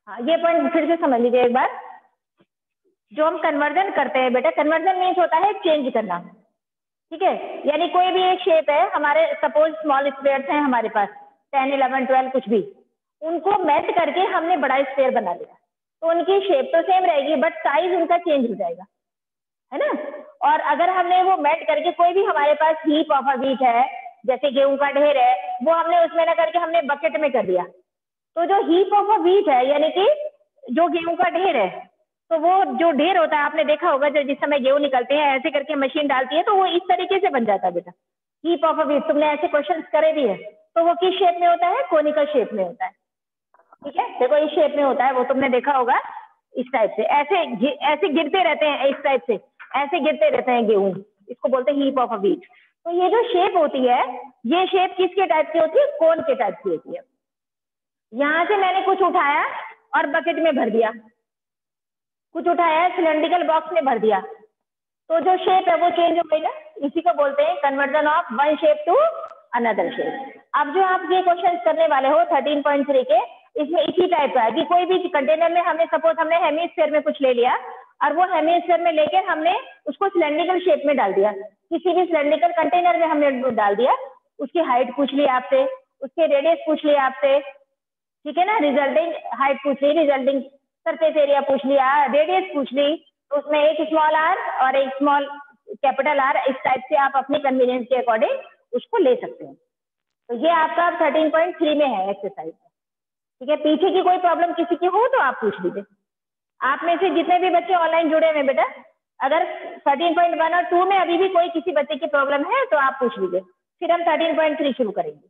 हाँ, ये पॉइंट फिर से समझ लीजिए एक बार। जो हम कन्वर्जन करते हैं बेटा, कन्वर्जन मीन्स होता है चेंज करना, ठीक है। यानी कोई भी एक शेप है हमारे, सपोज स्मॉल स्क्वायर्स हैं हमारे पास 10, 11, 12 कुछ भी, उनको मेल्ट करके हमने बड़ा स्क्वायर बना लिया, तो उनकी शेप तो सेम रहेगी बट साइज उनका चेंज हो जाएगा, है ना। और अगर हमने वो मेल्ट करके कोई भी हमारे पास हीप ऑफ अ व्हीट है, जैसे गेहूं का ढेर है, वो हमने उसमें ना करके हमने बकेट में कर दिया, तो जो हीप ऑफ अ व्हीट है यानी कि जो गेहूं का ढेर है, तो वो जो ढेर होता है आपने देखा होगा, जो जिस समय गेहूं निकलते हैं ऐसे करके मशीन डालती है तो वो इस तरीके से बन जाता है बेटा, हीप ऑफ अ व्हीट। तुमने ऐसे क्वेश्चन करे भी है, तो वो किस शेप में होता है? कोनिकल शेप में होता है, ठीक है। देखो इस शेप में होता है, वो तुमने देखा होगा इस टाइप से, ऐसे ऐसे गिरते रहते हैं, इस टाइप से ऐसे गिरते रहते हैं गेहूं, इसको बोलते हैं हीप ऑफ अ व्हीट। तो ये जो शेप होती है, ये शेप किसके टाइप की होती है? कोन के टाइप की होती है। यहां से मैंने कुछ उठाया और बकेट में भर दिया, कुछ उठाया सिलेंड्रिकल बॉक्स में भर दिया, तो जो शेप है वो चेंज हो गई ना। इसी को बोलते हैं conversion of one shape to another shape. अब जो आप ये क्वेश्चन करने वाले हो 13.3 के, इसमें इसी टाइप का है कि कोई भी कंटेनर में हमने, सपोज हमने हेमिस्फीयर में कुछ ले लिया और वो हेमिस्फीयर में लेकर हमने उसको सिलेंड्रिकल शेप में डाल दिया, किसी भी सिलेंड्रिकल कंटेनर में हमने डाल दिया। उसकी हाइट पूछ ली आपसे, उसके रेडियस पूछ लिया आपसे, ठीक है ना, रिजल्टिंग हाइट पूछ ली, रिजल्टिंग सरफेस एरिया पूछ लिया, रेडियस पूछ ली, तो उसमें एक स्मॉल आर और एक स्मॉल कैपिटल आर, इस टाइप से आप अपने कन्वीनियंस के अकॉर्डिंग उसको ले सकते हैं। तो ये आपका 13.3 में है एक्सरसाइज, ठीक है। पीछे की कोई प्रॉब्लम किसी की हो तो आप पूछ लीजिए। आप में से जितने भी बच्चे ऑनलाइन जुड़े हुए बेटा, अगर 13.1 और 2 में अभी भी कोई किसी बच्चे की प्रॉब्लम है तो आप पूछ लीजिए, फिर हम 13.3 शुरू करेंगे।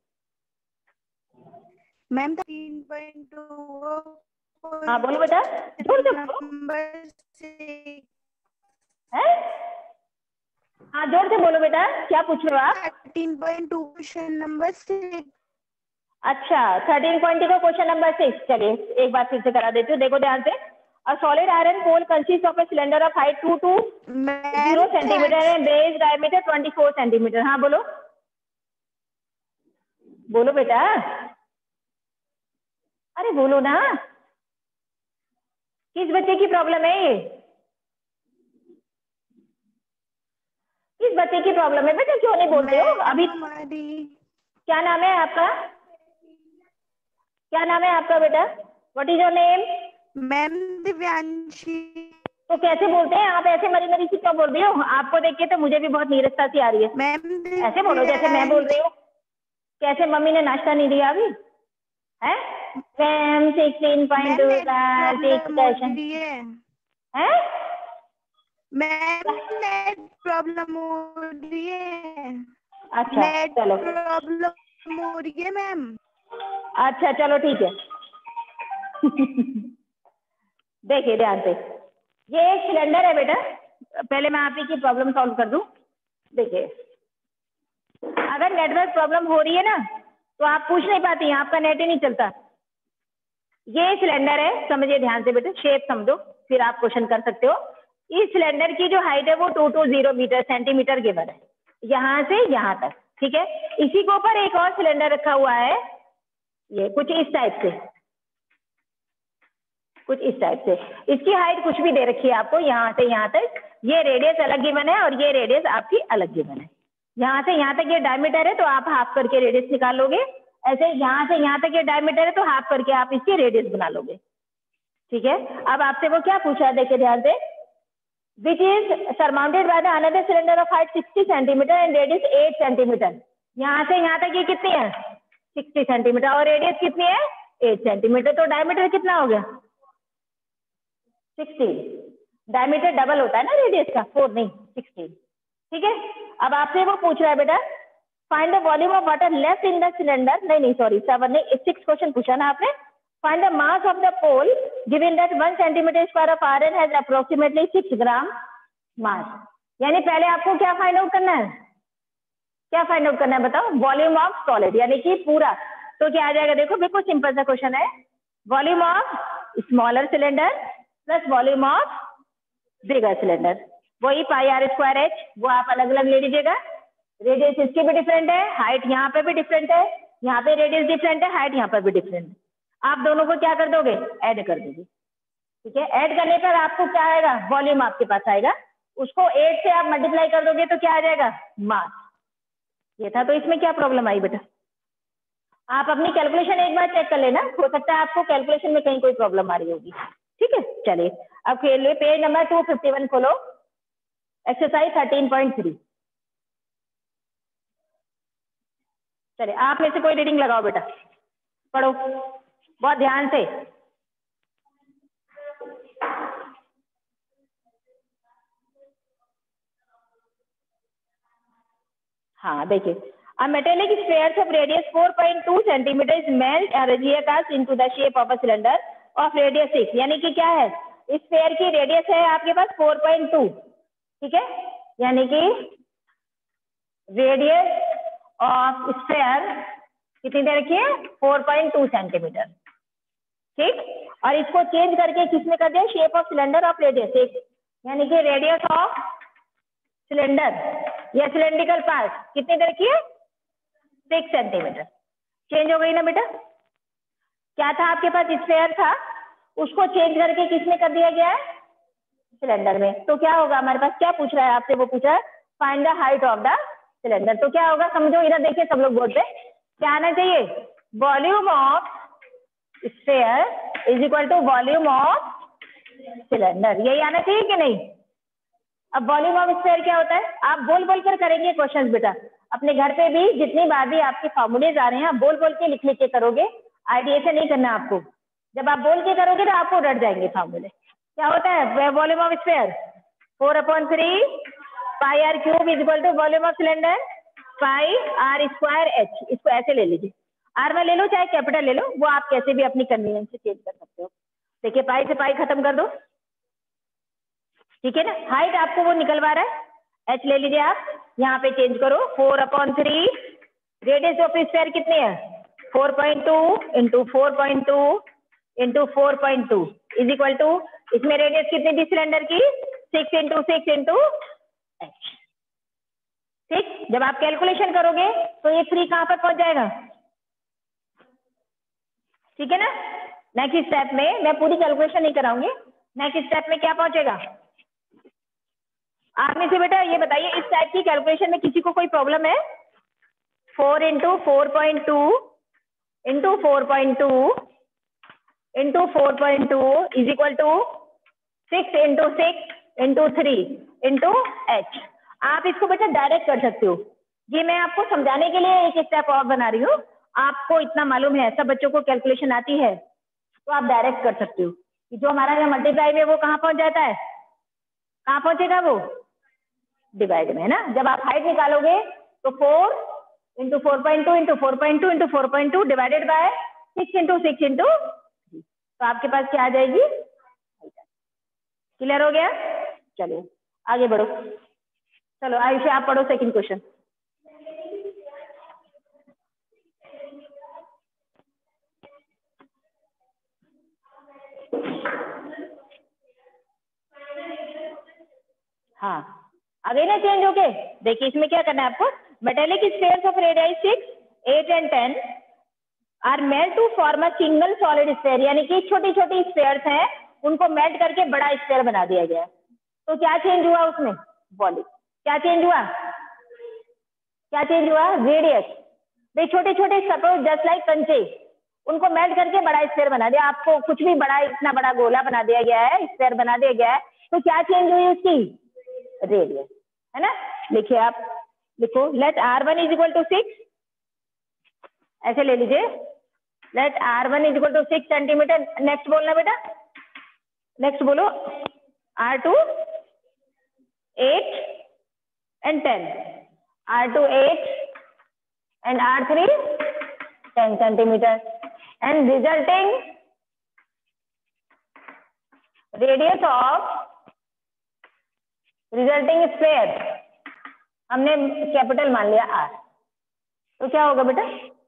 मैम 13.2 हाँ बोलो बेटा, जोर से बोलो। नंबर है, हाँ जोर से बोलो बेटा, क्या पूछ रहे हो आप? 13.2 क्वेश्चन नंबर 6। अच्छा 13.2 का क्वेश्चन नंबर 6, चलिए एक बार फिर से करा देती हूँ, देखो ध्यान से। A solid iron pole consists of a cylinder of height 2 to 0 centimeter and base diameter 24 centimeter। हाँ बोलो, बोलो बेटा, अरे बोलो ना, किस बच्चे की प्रॉब्लम है ये? किस बच्चे की प्रॉब्लम है बेटा, क्यों नहीं बोलते हो अभी? क्या नाम है आपका? क्या नाम है आपका बेटा? What is your name? Ma'am Divyanshi. तो कैसे बोलते हैं आप? ऐसे मरी मरी सी क्यों बोल रही हो? आपको देख के तो मुझे भी बहुत नीरसता सी आ रही है। मैम ऐसे बोलो जैसे मैं बोल रही हूँ। कैसे मम्मी ने नाश्ता नहीं दिया अभी? है मैम 16.2 का क्वेश्चन है मैम, नेट प्रॉब्लम हो रही है। अच्छा नेट चलो, प्रॉब्लम हो रही है मैम। अच्छा चलो ठीक है। देखिए ध्यान से, ये एक सिलेंडर है बेटा, पहले मैं आप ही की प्रॉब्लम सॉल्व कर दूं। देखिए अगर नेटवर्क प्रॉब्लम हो रही है ना तो आप पूछ नहीं पाती, आपका नेट ही नहीं चलता। ये सिलेंडर है, समझिए ध्यान से बेटा, शेप समझो फिर आप क्वेश्चन कर सकते हो। इस सिलेंडर की जो हाइट है वो 220 मीटर सेंटीमीटर गिवन है, यहाँ से यहाँ तक, ठीक है। इसी के ऊपर एक और सिलेंडर रखा हुआ है, ये कुछ इस टाइप से, कुछ इस टाइप से। इसकी हाइट कुछ भी दे रखी है आपको, यहाँ से यहाँ तक, ये रेडियस अलग गिवन है और ये रेडियस आपकी अलग गिवन है। यहाँ से यहाँ तक ये डायमीटर है तो आप हाफ करके रेडियस निकाल लोगे, ऐसे यहाँ से यहाँ तक ये डायमीटर है तो हाफ करके आप इसकी रेडियस बना लोगे, ठीक है। अब आपसे वो क्या पूछा है, देखिए ध्यान से, which is surmounted by the another cylinder of height 60 centimetre and radius 8 centimetre. यहाँ से यहाँ तक ये कितनी है? 60 सेंटीमीटर और रेडियस कितनी है? 8 सेंटीमीटर। तो डायमीटर कितना हो गया? 16। डायमीटर डबल होता है ना रेडियस का, 4 नहीं 16, ठीक है। अब आपसे वो पूछ रहा है बेटा, find the volume of water left in the cylinder, नहीं सॉरी 7 नहीं 6 क्वेश्चन पूछा ना आपने। Find the mass of the pole given that 1 centimetre square of iron has approximately 6 gram mass. यानी पहले आपको क्या फाइंड आउट करना है? क्या फाइंड आउट करना है बताओ? वॉल्यूम ऑफ सॉलिड, यानी कि पूरा। तो क्या आ जाएगा? देखो बिल्कुल सिंपल सा क्वेश्चन है, volume of smaller cylinder plus volume of bigger cylinder, वही पाई आर स्क्वायर एच, वो आप अलग अलग ले लीजिएगा। रेडियस इसकी भी डिफरेंट है, हाइट यहाँ पे भी डिफरेंट है, यहाँ पे रेडियस डिफरेंट है, हाइट यहाँ पर भी डिफरेंट है। आप दोनों को क्या कर दोगे, ऐड कर दोगे। ठीक है, ऐड करने पर आपको क्या आएगा, वॉल्यूम आपके पास आएगा, उसको 8 से आप मल्टीप्लाई कर दोगे तो क्या आ जाएगा, मास। ये था, तो इसमें क्या प्रॉब्लम आई बेटा? आप अपनी कैलकुलेशन एक बार चेक कर लेना, हो सकता है आपको कैलकुलेशन में कहीं कोई प्रॉब्लम आ रही होगी। ठीक है, चलिए अब खेलिए, पेज नंबर 251 खोलो, एक्सरसाइज 13.3। चलिए आप में से कोई रीडिंग लगाओ बेटा, पढ़ो बहुत ध्यान से। हाँ देखिए, a metallic sphere of radius 4.2 centimeter is melt or recast into the shape of a cylinder of radius 6। यानी कि क्या है, इस स्फेयर की रेडियस है आपके पास 4.2, ठीक है, यानी कि रेडियस ऑफ स्फेयर कितनी दे रखी है, 4.2 सेंटीमीटर। ठीक, और इसको चेंज करके किसमें कर दिया, shape of cylinder of radius 6, यानी कि रेडियस ऑफ सिलेंडर या सिलेंड्रिकल पार्ट कितनी दे रखी है, 6 सेंटीमीटर। चेंज हो गई ना बेटा? क्या था आपके पास, स्फेयर था, उसको चेंज करके किसमें कर दिया गया है, सिलेंडर में। तो क्या होगा, हमारे पास क्या पूछ रहा है आपसे, वो पूछ रहा है find the height of the cylinder. तो क्या होगा, समझो, इधर देखिए सब लोग बोर्ड पे, क्या आना चाहिए, volume of sphere is equal to volume of cylinder, यही आना चाहिए कि नहीं? अब वॉल्यूम ऑफ स्फेयर क्या होता है, आप बोल बोल कर करेंगे क्वेश्चंस बेटा, अपने घर पे भी जितनी बार भी आपके फॉर्मूलेज आ रहे हैं आप बोल बोल के लिख लिख के करोगे, आइडिएशन नहीं करना आपको। जब आप बोल के करोगे तो आपको डर जाएंगे फॉर्मूले। क्या होता है volume of sphere, 4/3 pi r cube is equal to volume of cylinder pi r square h. इसको ऐसे ले लीजिए, R1 ले लो चाहे कैपिटल ले लो, वो आप कैसे भी अपनी कन्वीनियंस से चेंज कर सकते हो। देखिए पाई से पाई खत्म कर दो, ठीक है ना, हाइट आपको वो निकलवा रहा है, h ले लीजिए आप, यहाँ पे चेंज करो, 4/3 रेडियस ऑफ स्फेयर कितनी है, 4.2 into 4.2 into 4.2 is equal to, इसमें रेडियस कितनी थी सिलेंडर की, 6 इंटू 6 इंटू एच। ठीक, जब आप कैलकुलेशन करोगे तो ये 3 कहाँ पर पहुंच जाएगा, ठीक है ना। नेक्स्ट स्टेप में मैं पूरी कैलकुलेशन नहीं कराऊंगी, नेक्स्ट स्टेप में क्या पहुंचेगा, आप में से बेटा ये बताइए, इस टाइप की कैलकुलेशन में किसी को कोई प्रॉब्लम है, 4 into 4.2 into 4.2 into 4.2 is equal to 6 into 6 into 3 into h. आप इसको बेटा डायरेक्ट कर सकते हो, ये मैं आपको समझाने के लिए एक स्टेप और बना रही हूँ, आपको इतना मालूम है, सब बच्चों को कैलकुलेशन आती है, तो आप डायरेक्ट कर सकते हो कि जो हमारा यहाँ मल्टीप्लाई में वो कहाँ पहुंच जाता है, कहाँ पहुंचेगा वो, डिवाइड में, है ना। जब आप हाइट निकालोगे तो 4 into 4.2 into 4.2 into 4.2 divided by 6 into 6 into, तो आपके पास क्या आ जाएगी, क्लियर हो गया। चलिए आगे बढ़ो, चलो आयुषा आप पढ़ो सेकंड क्वेश्चन। हाँ आ गई ना चेंज होके, देखिए इसमें क्या करना है आपको, metallic spheres of radius 6, 8 and 10 are melt to form a single solid sphere, यानी कि छोटी छोटी स्फेयर्स हैं, उनको मेल्ट करके बड़ा स्फेयर बना दिया गया है। तो क्या चेंज हुआ उसमें, वॉल्यूम, क्या चेंज हुआ, क्या चेंज हुआ, रेडियस। भाई छोटे छोटे सपोज जस्ट लाइक कंचे, उनको मेल्ट करके बड़ा स्फेयर बना दिया, आपको कुछ भी बड़ा, इतना बड़ा गोला बना दिया गया है, स्फेयर बना दिया गया है, तो क्या चेंज हुई उसकी, रेडियस, है ना। लिखिए आप, लिखो late R1 is equal to 6, ऐसे ले लीजिए, let R1 is equal to 6 centimetre. Next बोलना बेटा, नेक्स्ट बोलो, R2 8 and 10, R2 8 and R3 10 centimeter, and resulting radius of resulting sphere हमने कैपिटल मान लिया R, तो क्या होगा बेटा,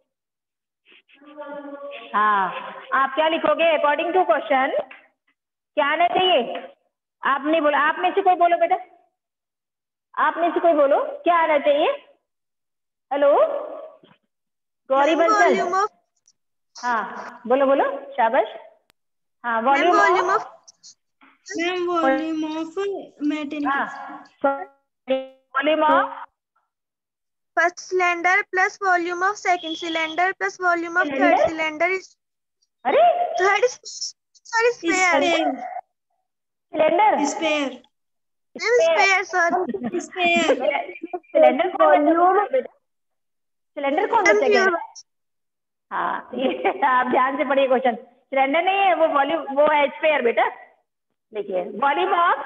हाँ आप क्या लिखोगे अकॉर्डिंग टू क्वेश्चन, क्या आना चाहिए, आप नहीं बोलो, आप में से कोई बोलो बेटा, आप में से कोई बोलो क्या आना चाहिए, हेलो गौरी बंसल, हाँ बोलो बोलो, शाबाश। हाँ volume of, ma'am volume of metal volume of first cylinder plus volume of second cylinder plus volume of third cylinder. Cylinder is अरे third sorry sphere cylinder, sphere sphere, sorry sphere cylinder कौन बचा बेटा? Cylinder कौन बचा कह रहा है? हाँ ये आप ध्यान से पढ़िए क्वेश्चन, सिलेंडर नहीं है वो, वॉल्यूम वो है स्पेयर बेटा। देखिए volume of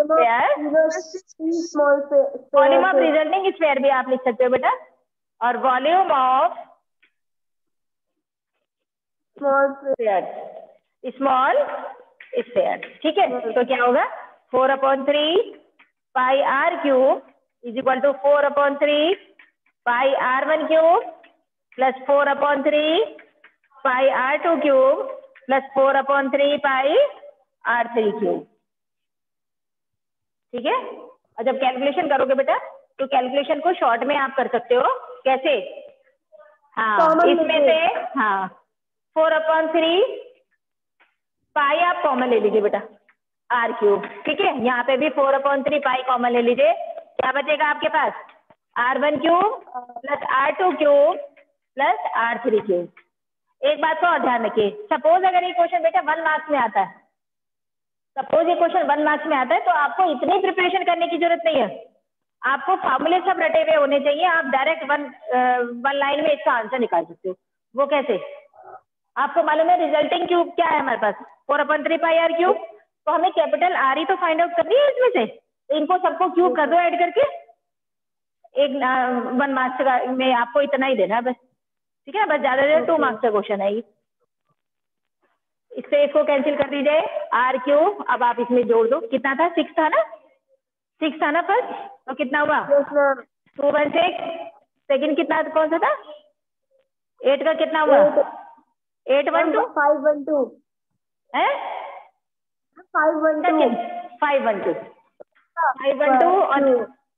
small volume of resulting sphere भी आप लिख सकते हो बेटा, और वॉल्यूम ऑफ स्मॉल स्फीयर। ठीक है, तो क्या होगा 4/3 pi r cube is equal to 4/3 pi r1 cube plus 4/3 pi r2 cube plus 4/3 pi r3 cube. ठीक है, और जब कैलकुलेशन करोगे बेटा तो कैलकुलेशन को शॉर्ट में आप कर सकते हो। कैसे? हाँ इसमें से हाँ 4/3 पाई आप कॉमन ले लीजिए बेटा, r क्यूब। ठीक है, यहाँ पे भी 4/3 पाई कॉमन ले लीजिए, क्या बचेगा आपके पास? r1 cube plus r2 cube plus r3 cube. एक बात को और ध्यान रखिए, सपोज अगर ये क्वेश्चन बेटा 1 मार्क्स में आता है, सपोज ये क्वेश्चन 1 मार्क्स में आता है, तो आपको इतनी प्रिपरेशन करने की जरूरत नहीं है, आपको फॉर्मूले सब रटे हुए होने चाहिए, आप डायरेक्ट वन लाइन में इसका आंसर निकाल सकते हो। वो कैसे? आपको मालूम है रिजल्टिंग क्यूब क्या है हमारे पास? 4/3 पाई r क्यूब, तो हमें कैपिटल R ही तो फाइंड आउट करनी है इसमें से, तो इनको सबको क्यूब कर दो ऐड करके, एक 1 मार्क्स में आपको इतना ही देना है बस। ठीक है, बस ज्यादा ज्यादा 2 मार्क्स का क्वेश्चन है ये। इससे इसको कैंसिल कर दीजिए, r क्यूब अब आप इसमें जोड़ दो, कितना था? 6 था ना, 6 था ना फर्स्ट, तो कितना हुआ? 2/6, सेकंड कितना कौन सा था? 8 का कितना हुआ? 8/12 5/2 है, 5/2 5/2 और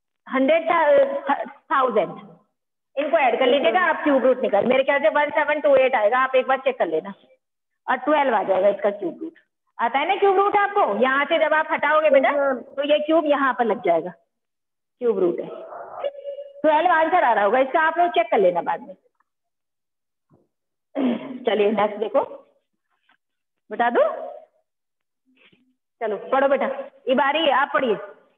100,000 इनको ऐड कर लीजिएगा आप, क्यूब रूट निकाल, मेरे ख्याल से 1728 आएगा, आप एक बार चेक कर लेना, और 12 आ जाएगा इसका क्यूब रूट। आता है ना क्यूब रूट आपको? यहाँ से जब आप हटाओगे बेटा तो ये क्यूब यहाँ पर लग जाएगा, क्यूब रूट है 12 आंसर आ रहा होगा इसका, आप लोग चेक कर लेना बाद में। चलिए नेक्स्ट देखो, बता दो, चलो पढ़ो बेटा, ये बारी आप पढ़िए।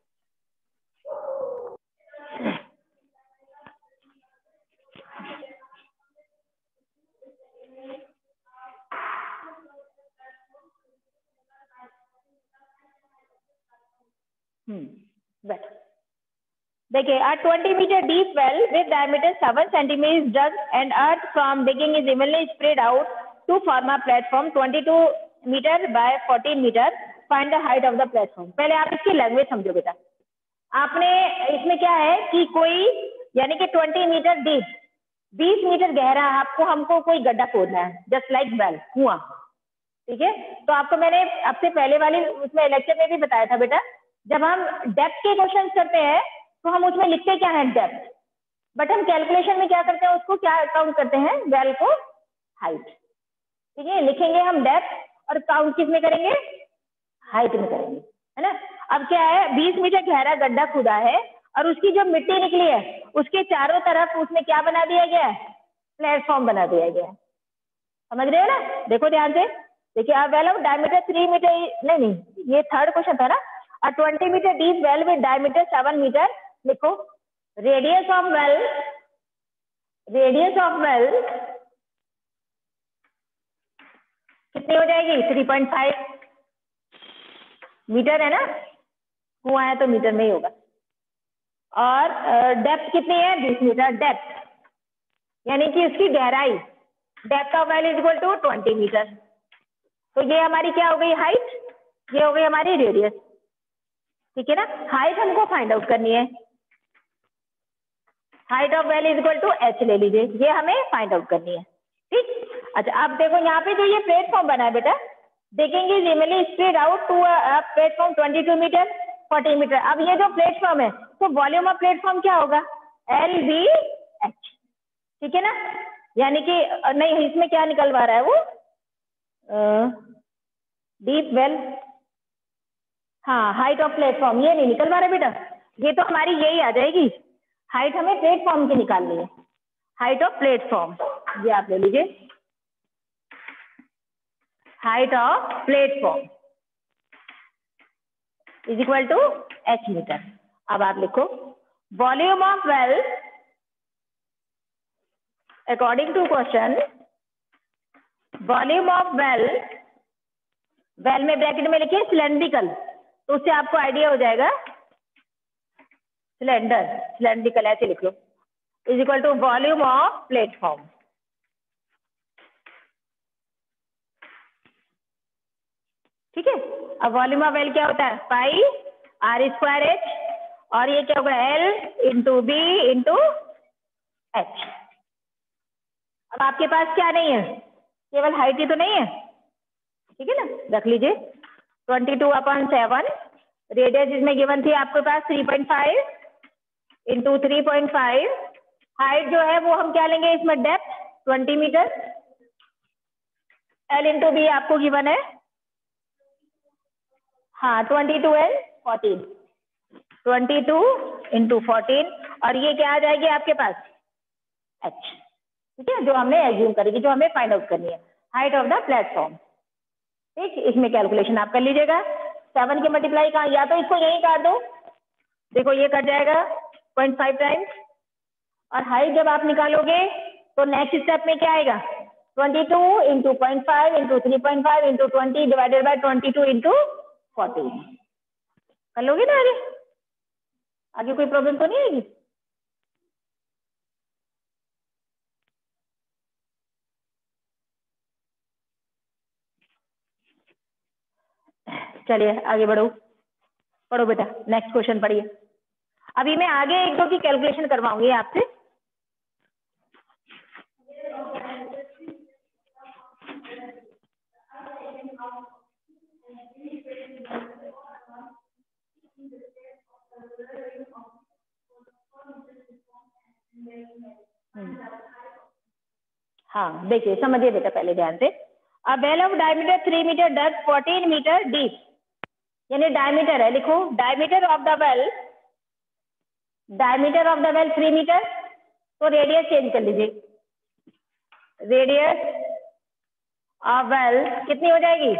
बैठ देखिए, a 20-meter deep well with diameter 7 centimeters is dug and earth from digging is evenly spread out to form a platform 22 meter by 14 meter. Find the height of the platform. पहले आप इसकी लैंग्वेज समझो बेटा। आपने इसमें क्या है कि कोई यानी कि 20 मीटर डीप 20 मीटर गहरा आपको हमको कोई गड्ढा खोदना है, जस्ट लाइक वेल, कुआं। ठीक है, तो आपको मैंने आपसे पहले वाली उसमें लेक्चर में भी बताया था बेटा, जब हम डेप्थ के क्वेश्चन करते हैं तो हम उसमें लिखते क्या है? डेप्थ। बट हम कैलकुलेशन में क्या करते हैं? उसको क्या काउंट करते हैं? वेल को हाइट। ठीक है, लिखेंगे हम डेप्थ और काउंट किस में करेंगे? हाइट में करेंगे, है ना। अब क्या है, 20 मीटर गहरा गड्ढा खुदा है और उसकी जो मिट्टी निकली है उसके चारों तरफ उसमें क्या बना दिया गया है? प्लेटफॉर्म बना दिया गया है। समझ रहे हो ना? देखो ध्यान से, देखिए अब वेल ऑफ डायमीटर 3 मीटर, नहीं ये थर्ड क्वेश्चन था ना। 20 metre deep well with diameter 7 metre, लिखो रेडियस ऑफ वेल कितनी हो जाएगी? 3.5 मीटर है ना, कुआं है तो मीटर में ही होगा। और डेप्थ कितनी है? 20 मीटर डेप्थ, यानी कि उसकी गहराई, depth of well is equal to 20 metre. तो ये हमारी क्या हो गई? हाइट, ये हो गई हमारी रेडियस। ठीक है ना, हाइट हमको फाइंड आउट करनी है, height of well is equal to h ले लीजिए, ये हमें फाइंड आउट करनी है। ठीक, अच्छा अब देखो यहाँ पे जो ये प्लेटफॉर्म बना है बेटा, देखेंगे evenly spread out to platform 22 metre 40 metre. अब ये जो प्लेटफॉर्म है तो वॉल्यूम ऑफ प्लेटफॉर्म क्या होगा? LVH। ठीक है ना, यानी कि नहीं, इसमें क्या निकलवा रहा है वो, डीप वेल, हाँ हाइट ऑफ प्लेटफॉर्म, ये नहीं निकलवा रहा बेटा, ये तो हमारी यही आ जाएगी, हाइट हमें प्लेटफॉर्म की निकालनी है, हाइट ऑफ प्लेटफॉर्म, ये आप ले लीजिए, height of platform is equal to h metre. अब आप लिखो volume of well according to question, volume of well, well में ब्रैकेट में लिखिए सिलेंड्रिकल, तो उससे आपको आइडिया हो जाएगा, सिलेंडर, सिलेंड्रिकल ऐसे लिख लो, is equal to volume of platform. ठीक है, अब वॉल्यूम ऑफ वेल क्या होता है, पाई आर स्क्वायर एच, और ये क्या होगा l into b into h. अब आपके पास क्या नहीं है, केवल हाइट ही तो नहीं है, ठीक है ना, रख लीजिए 22/7, रेडियस इसमें गिवन थी आपके पास 3.5 इंटू 3.5, हाइट जो है वो हम क्या लेंगे इसमें depth 20 metre, l into b आपको गिवन है, हाँ 22 एंड 14, 22 इंटू 14, और ये क्या आ जाएगी आपके पास h, ठीक है, जो हमने एज्यूम करेगी, जो हमें फाइंड आउट करनी है, हाइट ऑफ द प्लेटफॉर्म। ठीक, इसमें कैलकुलेशन आप कर लीजिएगा, 7 के मल्टीप्लाई का, या तो इसको यही काट दो, देखो ये कट जाएगा 0.5 टाइम्स, और हाइट जब आप निकालोगे तो नेक्स्ट स्टेप में क्या आएगा, 22 into 0.5 into 3.5 into 20 divided by 22 into 40, कर लोगे ना, आगे आगे कोई प्रॉब्लम तो नहीं आएगी। चलिए आगे बढ़ो, पढ़ो बेटा, नेक्स्ट क्वेश्चन पढ़िए। अभी मैं आगे एक दो की कैलकुलेशन करवाऊंगी आपसे। हाँ देखिए, समझिए बेटा पहले ध्यान से, a well of diameter 3 metre depth 14 metre deep, यानी डायमीटर है, लिखो diameter of the well, diameter of the well 3 metre, तो रेडियस चेंज कर लीजिए, रेडियस ऑफ वेल कितनी हो जाएगी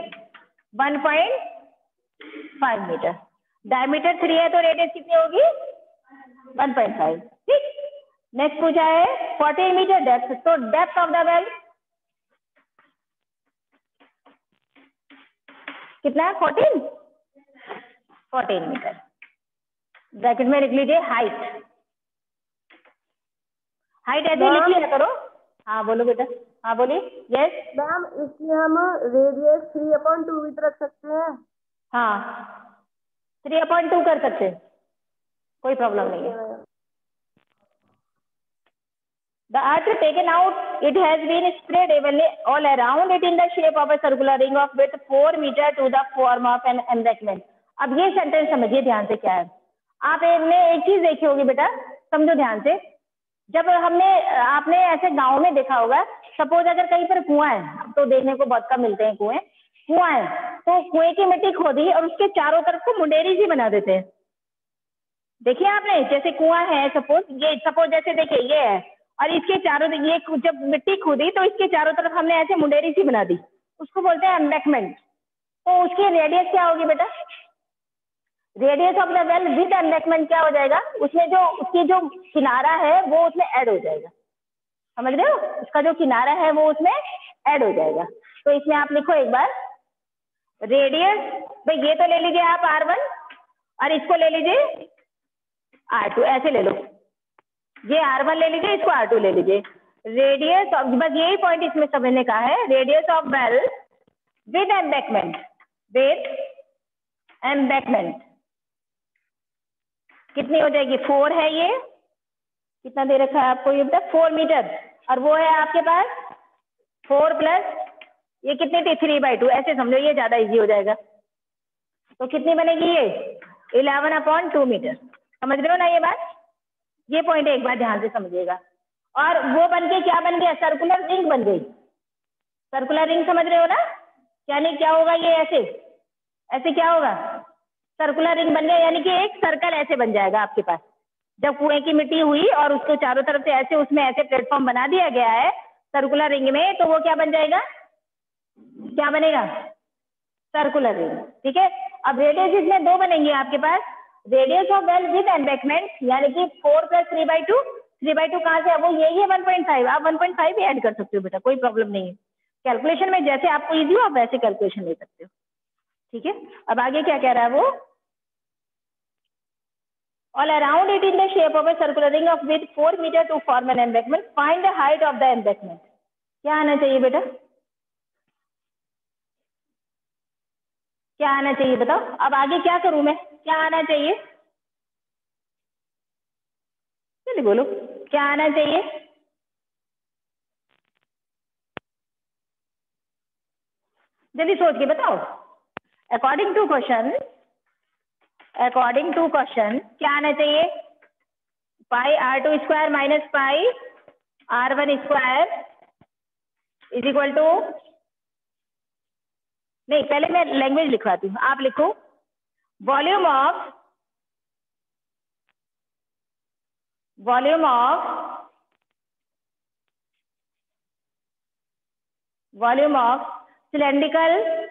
1.5 मीटर, डायमीटर 3 है तो रेडियस कितनी होगी 1.5। ठीक, नेक्स्ट पूछा है 14 मीटर डेप्थ, तो डेप्थ ऑफ द वेल कितना है 14 मीटर, ब्रैकेट में लिख लीजिए हाइट, हाइट ऐसे लिख लिया करो। हाँ बोलो बेटा, हाँ बोलिए। यस मैम, इसमें हम रेडियस 3/2 मीटर रख सकते हैं। हाँ 3/2 कर सकते हैं, कोई प्रॉब्लम नहीं है। The earth taken out, it has been spread evenly all around it in the shape of a circular ring of width 4 meter to the form of an embankment। अब ये सेंटेंस समझिए ध्यान से क्या है, आप ने एक चीज देखी होगी बेटा, समझो ध्यान से, जब आपने ऐसे गांव में देखा होगा, सपोज अगर कहीं पर कुआं है, तो देखने को बहुत कम मिलते हैं कुएं, कुआं है तो कुएं की मिट्टी खोदी और उसके चारों तरफ को मुंडेरी सी बना देते हैं, देखिए आपने, जैसे कुआं है सपोज जैसे देखिए ये है, और इसके चारों, ये जब मिट्टी खोदी तो इसके चारों तरफ हमने ऐसे मुंडेरी सी बना दी, उसको बोलते हैं एम्बैंकमेंट। तो उसकी रेडियस क्या होगी बेटा, radius of the well with embankment क्या हो जाएगा, उसमें जो उसकी जो किनारा है वो उसमें ऐड हो जाएगा, समझ रहे हो, उसका जो किनारा है वो उसमें ऐड हो जाएगा। तो इसमें आप लिखो एक बार रेडियस, भाई ये तो ले लीजिए आप R1 और इसको ले लीजिए R2, ऐसे ले लो, ये R1 ले लीजिए, इसको R2 ले लीजिए, रेडियस ऑफ, बस यही पॉइंट इसमें समझने का है, radius of well with embankment, with embankment कितनी हो जाएगी, 4 है, ये कितना दे रखा है आपको, ये बता 4 मीटर, और वो है आपके पास 4 प्लस ये कितनी थी 3/2, ऐसे समझो, ये ज्यादा इजी हो जाएगा। तो कितनी बनेगी ये 11/2 मीटर, समझ रहे हो ना ये बात, ये पॉइंट एक बार ध्यान से समझिएगा। और वो बन के क्या बन गया, सर्कुलर रिंग बन गई। सर्कुलर रिंग समझ रहे हो ना, यानी क्या होगा ये, ऐसे ऐसे क्या होगा, सर्कुलर रिंग बन गया, यानी कि एक सर्कल ऐसे बन जाएगा आपके पास। जब कुएं की मिट्टी हुई और उसको चारों तरफ से ऐसे उसमें ऐसे प्लेटफॉर्म बना दिया गया है सर्कुलर रिंग में, तो वो क्या बन जाएगा, क्या बनेगा, सर्कुलर रिंग। ठीक है, अब रेडियस इसमें दो बनेंगे आपके पास, radius of well with embankment, यानी कि 4 + 3/2। 3/2 कहाँ से है, वो यही है 1.5, आप 1.5 भी ऐड कर सकते हो बेटा, कोई प्रॉब्लम नहीं है। कैलकुलेशन में जैसे आपको इजी हो आप वैसे कैलकुलेशन ले सकते हो। ठीक है, अब आगे क्या कह रहा है वो, all around it in the shape of a circular ring of with 4 metre to form an embankment, find the height of the embankment. क्या आना चाहिए बेटा, क्या आना चाहिए बताओ, अब आगे क्या करूं मैं, क्या आना चाहिए, चलिए बोलो क्या आना चाहिए, जल्दी सोच के बताओ। अकॉर्डिंग टू क्वेश्चन क्या आना चाहिए, pi r2² minus pi r1² is equal to, नहीं पहले मैं लैंग्वेज लिखवाती हूँ, आप लिखो वॉल्यूम ऑफ सिलेंड्रिकल